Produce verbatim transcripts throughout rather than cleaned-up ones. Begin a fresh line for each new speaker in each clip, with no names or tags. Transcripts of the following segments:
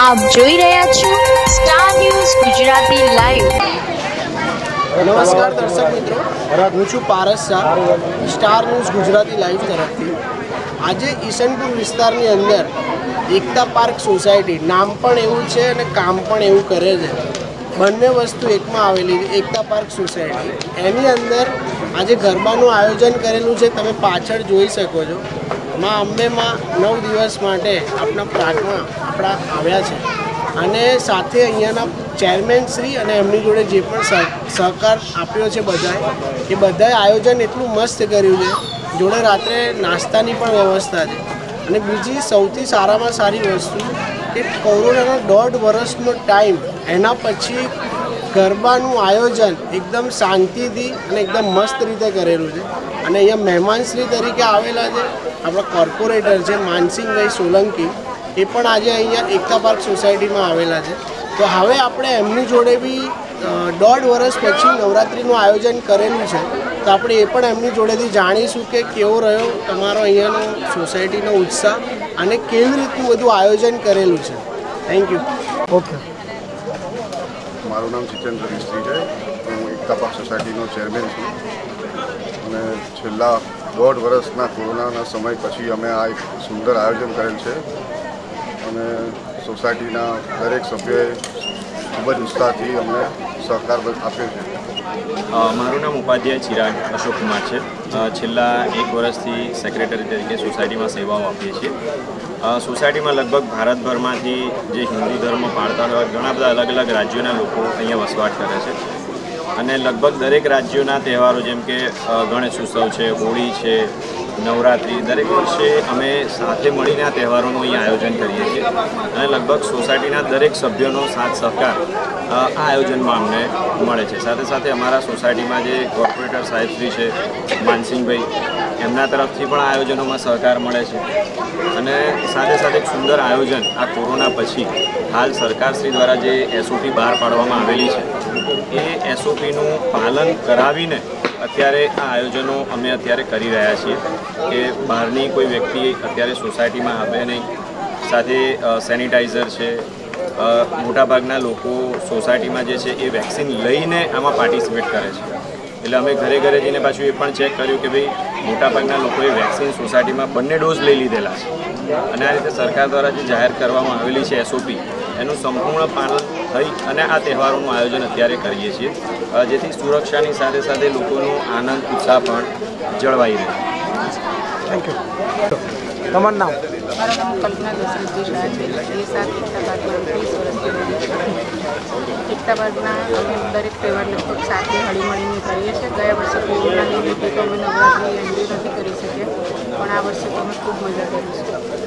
આપ જોઈ રહ્યા છો સ્ટાર ન્યૂઝ ગુજરાતી લાઈવ।
નમસ્કાર દર્શક મિત્રો, હું છું Paras Shah, star news Gujarati live તરફથી। આજે ઈસનપુર વિસ્તારની અંદર એકતા પાર્ક સોસાયટી, નામ પણ એવું છે અને કામ પણ એવું કરે છે, બંને વસ્તુ એકમાં આવેલી એકતા પાર્ક સોસાયટી। એની અંદર આજે ગરબાનું આયોજન કરેલું છે, તમે પાછળ જોઈ શકો છો। માં અંબેમાં નવ દિવસ માટે આપણા પાર્કમાં આપણા આવ્યા છે અને સાથે અહીંયાના ચેરમેન શ્રી અને એમની જોડે જે પણ સહકાર આપ્યો છે બધાએ, એ બધાએ આયોજન એટલું મસ્ત કર્યું છે। જોડે રાત્રે નાસ્તાની પણ વ્યવસ્થા છે। અને બીજી સૌથી સારામાં સારી વસ્તુ કે કોરોનાનો દોઢ વર્ષનો ટાઈમ, એના પછી ગરબાનું આયોજન એકદમ શાંતિથી અને એકદમ મસ્ત રીતે કરેલું છે। અને અહીંયા મહેમાનશ્રી તરીકે આવેલા છે આપણા કોર્પોરેટર છે માનસિંહભાઈ સોલંકી, એ પણ આજે અહીંયા એકતા પાર્ક સોસાયટીમાં આવેલા છે। તો હવે આપણે એમની જોડે બી દોઢ વર્ષ પછી નવરાત્રિનું આયોજન કરેલું છે, તો આપણે એ પણ એમની જોડેથી જાણીશું કે કેવો રહ્યો તમારો અહીંયાનો સોસાયટીનો ઉત્સાહ અને કેવી રીતનું બધું આયોજન કરેલું છે। Thank you. ઓકે,
મારું નામ જીતેન્દ્ર મિસ્ત્રી છે, હું એકતા પાર્ક સોસાયટીનો ચેરમેન છું અને છેલ્લા દોઢ વર્ષના કોરોનાના સમય પછી અમે આ એક સુંદર આયોજન કરેલ છે અને સોસાયટીના દરેક સભ્યોએ ખૂબ જ ઉત્સાહથી અમને સહકાર આપ્યો છે।
મારું નામ ઉપાધ્યાય ચિરાગ અશોક કુમાર છે। છેલ્લા એક વર્ષથી સેક્રેટરી તરીકે સોસાયટીમાં સેવાઓ આપીએ છીએ। સોસાયટીમાં લગભગ ભારતભરમાંથી જે હિન્દુ ધર્મ પાળતા હોય ઘણા બધા અલગ અલગ રાજ્યોના લોકો અહીંયા વસવાટ કરે છે અને લગભગ દરેક રાજ્યોના તહેવારો જેમ કે ગણેશ ઉત્સવ છે, હોળી છે, નવરાત્રિ, દરેક વર્ષે અમે સાથે મળીને આ તહેવારોનું અહીંયા આયોજન કરીએ છીએ અને લગભગ સોસાયટીના દરેક સભ્યોનો સાથ સહકાર આ આયોજનમાં અમને મળે છે। સાથે સાથે અમારા સોસાયટીમાં જે કોર્પોરેટર સાહેબશ્રી છે માનસિંહભાઈ, એમના તરફથી પણ આયોજનોમાં સહકાર મળે છે અને સાથે સાથે એક સુંદર આયોજન આ કોરોના પછી હાલ સરકારશ્રી દ્વારા જે એસઓપી બહાર પાડવામાં આવેલી છે, એ એસઓપીનું પાલન કરાવીને અત્યારે આ આયોજનો અમે અત્યારે કરી રહ્યા છીએ કે બહારની કોઈ વ્યક્તિ અત્યારે સોસાયટીમાં આવે નહીં। સાથે સેનિટાઈઝર છે, મોટાભાગના લોકો સોસાયટીમાં જે છે એ વેક્સિન લઈને આમાં પાર્ટિસિપેટ કરે છે, એટલે અમે ઘરે ઘરે જઈને પાછું એ પણ ચેક કર્યું કે ભાઈ મોટાભાગના લોકોએ વેક્સિન સોસાયટીમાં બંને ડોઝ લઈ લીધેલા છે અને આ રીતે સરકાર દ્વારા જે જાહેર કરવામાં આવેલી છે એસઓપી, એનું સંપૂર્ણ પાલન થઈ અને આ તહેવારોનું આયોજન અત્યારે કરીએ છીએ, જેથી સુરક્ષાની સાથે સાથે લોકોનો આનંદ ઉત્સાહ પણ જળવાઈ રહે।
Thank you. તમારું નામ?
મારું નામ કલ્પના દશરથજી શાહ છે। એ સાત એકતા પાર્કમાં ત્રીસ વર્ષથી રહે છે। એકતા પાર્કના અમે દરેક તહેવાર લગભગ સાથે હળીમળીને કરીએ છીએ। ગયા વર્ષે કોરોનાની લીધે તો અમે નવરાત્રિ એન્જોય નથી કરી શક્યા, પણ આ વર્ષે તો અમે ખૂબ મજા કરીશું।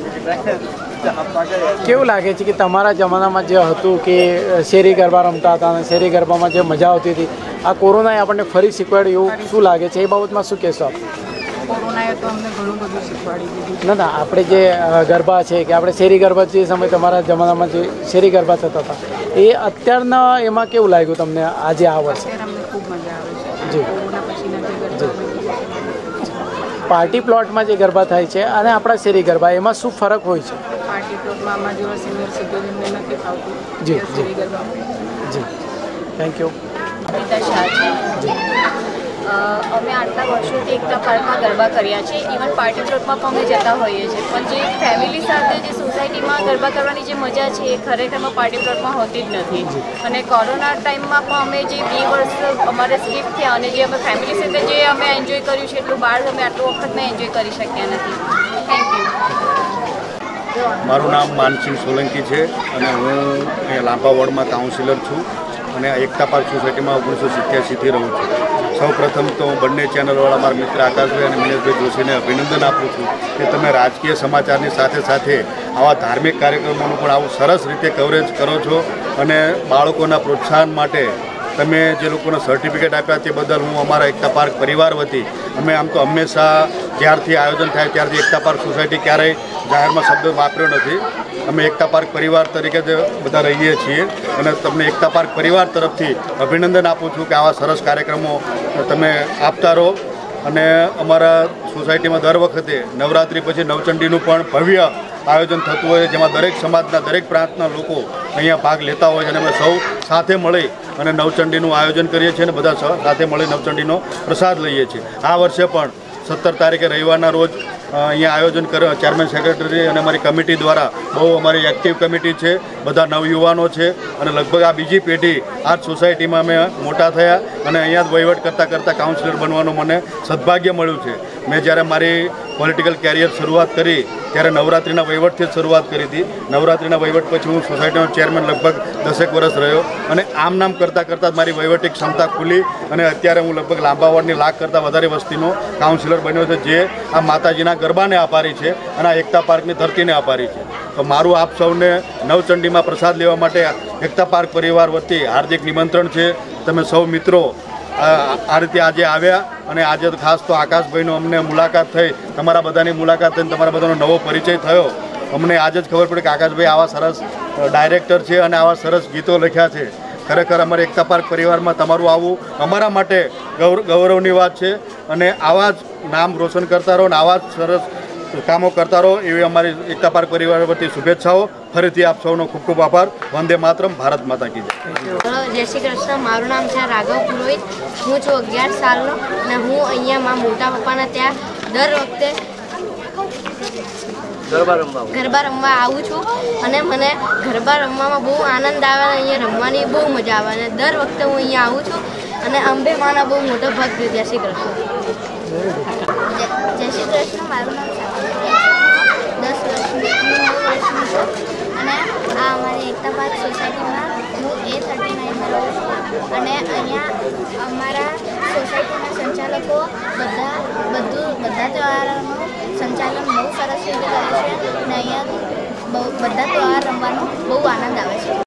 કેવું લાગે છે કે તમારા જમાનામાં જે હતું કે શેરી ગરબા રમતા હતા અને શેરી ગરબામાં જે મજા આવતી હતી, આ કોરોનાએ આપણને ફરી શીખવાડ્યું, એવું શું લાગે છે? એ બાબતમાં શું કહેશો આપ?
કોરોનાએ તો અમને ઘણું બધું શીખવાડી દીધું।
ના ના, આપણે જે ગરબા છે કે આપણે શેરી ગરબા જે સમય તમારા જમાનામાં જે શેરી ગરબા થતા હતા, એ અત્યારના એમાં કેવું લાગ્યું તમને આજે આ વર્ષે?
અત્યારે અમને ખૂબ મજા આવે છે।
જી,
કોરોના પછીના જે ગરબા
પાર્ટી પ્લોટમાં જે ગરબા થાય છે અને આપણા શેરી ગરબા, એમાં શું ફરક હોય છે?
પાર્ટી પ્લોટમાં આમાં જેવા સિનિયર સિટીઝનને નથી ફાવતું।
જી
શેરી ગરબા
જી, થેન્ક યુ।
અમિતા શાહ છે। અમે આટલા વર્ષોથી એકતા પાર્કમાં ગરબા કર્યા છે, ઇવન પાર્ટી પ્લોટમાં પણ અમે જતા હોઈએ છીએ, પણ જે ફેમિલી સાથે જે સોસાયટીમાં ગરબા કરવાની જે મજા છે એ ખરેખરમાં પાર્ટી પ્લોટમાં હોતી જ નથી। અને કોરોના ટાઈમમાં પણ અમે જે બે વર્ષ અમારે સ્કીપ થયા અને જે અમે ફેમિલી સાથે જે અમે એન્જોય કર્યું છે એટલું બહાર અમે આટલું વખત મેં એન્જોય કરી શક્યા નથી। Thank you.
મારું નામ માનસિંહ સોલંકી છે અને હું અહીંયા લાંબા વોર્ડમાં કાઉન્સિલર છું અને એકતા પાર્ક સોસાયટીમાં ઓગણીસો સિત્યાસીથી રહું છું। સૌ પ્રથમ તો હું બંને ચેનલવાળા મારા મિત્ર આકાશભાઈ અને મિનેશભાઈ જોશીને અભિનંદન આપું છું કે તમે રાજકીય સમાચારની સાથે સાથે આવા ધાર્મિક કાર્યક્રમોનું પણ આવું સરસ રીતે કવરેજ કરો છો અને બાળકોના પ્રોત્સાહન માટે તમે જે લોકોને સર્ટિફિકેટ આપ્યા તે બદલ હું અમારા એકતા પાર્ક પરિવાર વતી અમે આમ તો હંમેશા જ્યારથી આયોજન થાય ત્યારથી એકતા પાર્ક સોસાયટી ક્યારેય જાહેરમાં શબ્દ વાપર્યો નથી। અમે એકતા પાર્ક પરિવાર તરીકે જ બધા રહીએ છીએ અને તમને એકતા પાર્ક પરિવાર તરફથી અભિનંદન આપું છું કે આવા સરસ કાર્યક્રમો તમે આપતા રહો અને અમારા સોસાયટીમાં દર વખતે નવરાત્રિ પછી નવચંડીનું પણ ભવ્ય આયોજન થતું હોય જેમાં દરેક સમાજના દરેક પ્રાંતના લોકો અહીંયા ભાગ લેતા હોય છે અને અમે સૌ સાથે મળી અને નવચંડીનું આયોજન કરીએ છીએ અને બધા સાથે મળી નવચંડીનો પ્રસાદ લઈએ છીએ। આ વર્ષે પણ સત્તર તારીખે રવિવારના રોજ અહીંયા આયોજન કર ચેરમેન સેક્રેટરી અને અમારી કમિટી દ્વારા બહુ અમારી એક્ટિવ કમિટી છે, બધા નવયુવાનો છે અને લગભગ આ બીજી પેઢી આ જ સોસાયટીમાં અમે મોટા થયા અને અહીંયા જ વહીવટ કરતાં કરતાં કાઉન્સિલર બનવાનું મને સદભાગ્ય મળ્યું છે। મેં જ્યારે મારી પોલિટિકલ કેરિયર શરૂઆત કરી ત્યારે નવરાત્રિના વહીવટથી જ શરૂઆત કરી હતી। નવરાત્રિના વહીવટ પછી હું સોસાયટીનો ચેરમેન લગભગ દસેક વર્ષ રહ્યો અને આમ નામ કરતાં કરતાં મારી વહીવટી ક્ષમતા ખુલી અને અત્યારે હું લગભગ લાંબા વોર્ડની લાખ કરતાં વધારે વસ્તીનો કાઉન્સિલર બન્યો છે, જે આ માતાજીના ગરબાને આભારી છે અને આ એકતા પાર્કની ધરતીને આભારી છે। તો મારું આપ સૌને નવચંડીમાં પ્રસાદ લેવા માટે એકતા પાર્ક પરિવાર વતી હાર્દિક નિમંત્રણ છે। તમે સૌ મિત્રો આ રીતે આજે આવ્યા અને આજે ખાસ તો આકાશભાઈનો અમને મુલાકાત થઈ, તમારા બધાની મુલાકાત થઈને તમારા બધાનો નવો પરિચય થયો। અમને આજે જ ખબર પડી કે આકાશભાઈ આવા સરસ ડાયરેક્ટર છે અને આવા સરસ ગીતો લખ્યા છે। ખરેખર અમારા એકતા પાર્ક પરિવારમાં તમારું આવવું અમારા માટે ગૌરવ ગૌરવની વાત છે અને આવા જ નામ રોશન કરતા રહો અને આવા જ સરસ કામો કરતા રહો એવી અમારી એકતા પાર્ક પરિવાર વતી શુભેચ્છાઓ। ફરીથી આપ સૌનો ખૂબ ખૂબ આભાર। વંદે માતરમ, ભારત માતા કી જય।
જય શ્રી કૃષ્ણ। મારું નામ છે રાઘવ પુરોહિત, હું છું અગિયાર સાલનો અને હું અહીંયા મારા મોટા પપ્પાના ત્યાં દર વખતે ગરબા રમવા ગરબા રમવા આવું છું અને મને ગરબા રમવામાં બહુ આનંદ આવે અને અહીંયા રમવાની બહુ મજા આવે અને દર વખતે હું અહીંયા આવું છું અને અંબે માના બહુ મોટો ભક્ત છું। જય શ્રી કૃષ્ણ।
જય શ્રી કૃષ્ણ। મારું નામ દસ વર્ષની વર્ષની છું અને આ અમારી એકતા પાર્ક સોસાયટીમાં હું એ થર્ટી નાઇનમાં રહું છું અને અહીંયા અમારા સોસાયટીના સંચાલકો બધા બધું બધા તહેવારોનું સંચાલન બહુ સરસ રીતે કરે છે અને અહીંયા બહુ બધા તહેવાર રમવાનો બહુ આનંદ આવે છે।